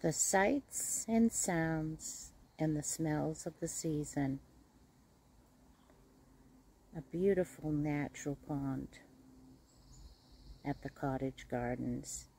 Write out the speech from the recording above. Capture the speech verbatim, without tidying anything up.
The sights and sounds and the smells of the season. A beautiful natural pond at the Cottage Gardens.